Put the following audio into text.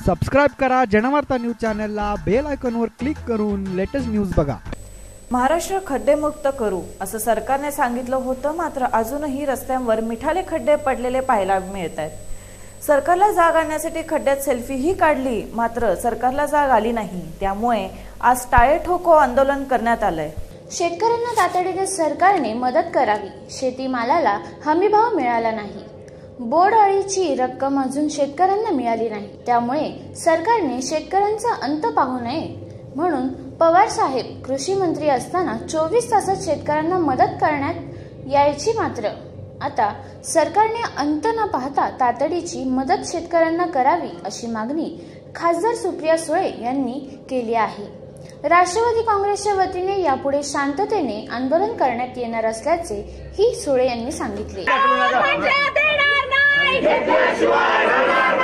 Subscribe करा Janvarta news चॅनलला, bell आयकॉनवर क्लिक करून लेटेस्ट न्यूज बघा। महाराष्ट्र खड्डेमुक्त करू असं सरकारने सांगितलं होतं, मात्र अजूनही रस्त्यांवर मिठाले खड्डे पडलेले पाहायला मिळत आहेत। सरकारला जाग आणण्यासाठी खड्ड्यात सेल्फीही काढली, मात्र सरकारला जाग आली नाही। त्यामुळे आज टाळे ठोको आंदोलन करण्यात आलंय। शेतकऱ्यांना तातडीने सरकारने मदत करावी। शेतीमालाला हमीभाव मिळाला नाही। बोंडअळीची रक्कम अजून शेतकऱ्यांना मिळाली नाही। त्यामुळे सरकारने शेतकऱ्यांचा अंत पाहू नये म्हणून पवार साहेब कृषी मंत्री असताना 24 तासात शेतकऱ्यांना मदत करण्यात यायची, मात्र आता सरकारने अंत न पाहता तातडीची मदत शेतकऱ्यांना करावी अशी मागणी खासदार सुप्रिया सुळे यांनी केली आहे। राष्ट्रवादी काँग्रेसच्या वतीने यापुढे शांततेने आंदोलन करण्यात येणार असल्याचे ही सुळे यांनी सांगितले।